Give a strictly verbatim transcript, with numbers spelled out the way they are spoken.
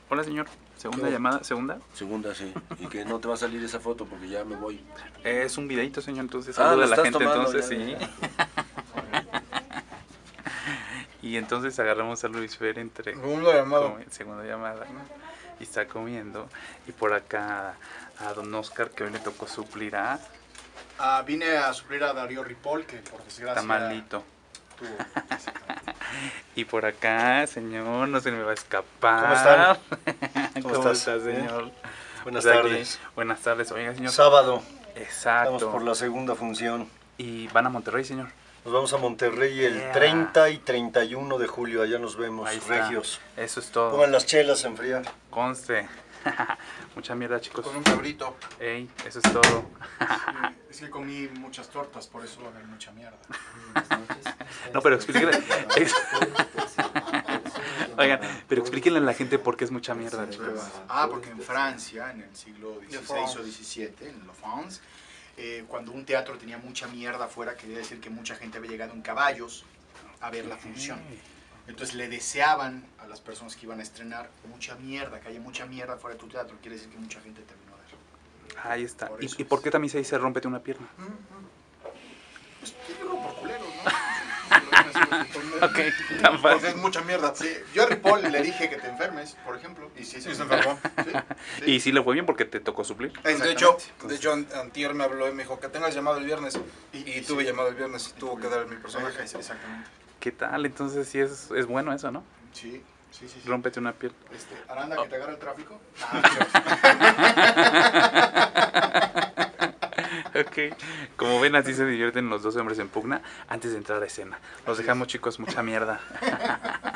Hola, señor. Segunda llamada, segunda. Segunda, sí. Y que no te va a salir esa foto porque ya me voy. Es un videito, señor, entonces Ah, saluda ¿lo a la estás gente, tomando? entonces Ya, sí. ya. Y entonces agarramos a Luis Fer entre Segunda llamada. comi- segunda llamada, ¿no? Y está comiendo. Y por acá a don Oscar, que hoy le tocó suplir a Ah, vine a suplir a Darío Ripoll, que por desgracia Tamalito. tuvo. Y por acá, señor, no se me va a escapar. ¿Cómo están? ¿Cómo, ¿Cómo está, estás? señor? Buenas Pues aquí, tardes. buenas tardes, oiga, señor. Sábado. Exacto. Estamos por la segunda función. Y van a Monterrey, señor. Nos vamos a Monterrey el Yeah. treinta y treinta y uno de julio. Allá nos vemos, Ahí está. regios. Eso es todo. Pongan las chelas a enfriar. Conste. Mucha mierda, chicos. Con un cabrito. Ey, eso es todo. Es que comí muchas tortas, por eso va a haber mucha mierda. No, pero explíquenle. ex- Oigan, pero explíquenle a la gente por qué es mucha mierda, chicos. Ah, porque en Francia, en el siglo dieciséis o diecisiete, en La France, eh, cuando un teatro tenía mucha mierda afuera, quería decir que mucha gente había llegado en caballos a ver la función. Entonces le deseaban a las personas que iban a estrenar mucha mierda, que haya mucha mierda fuera de tu teatro. Quiere decir que mucha gente te vino a ver. Ahí está. Por ¿Y, eso y por es. qué también se dice rómpete una pierna? Pues yo digo por culeros, ¿no? Ok, tan Porque fácil. es mucha mierda. Sí. Yo a Ripoll le dije que te enfermes, por ejemplo, y sí se enfermó. Sí, sí. Y sí le fue bien porque te tocó suplir. De hecho, de hecho an- antier me habló y me dijo que tengas llamado el viernes. Y, Y- y tuve sí. llamado el viernes y tuvo que dar mi personaje. Exactamente. ¿Qué tal? Entonces sí es, es bueno eso, ¿no? Sí, sí, sí. sí. Rómpete una pierna. Este, Aranda, que te agarra el tráfico. Ok. Como ven, así se divierten los dos hombres en pugna antes de entrar a escena. Los dejamos, chicos, mucha mierda.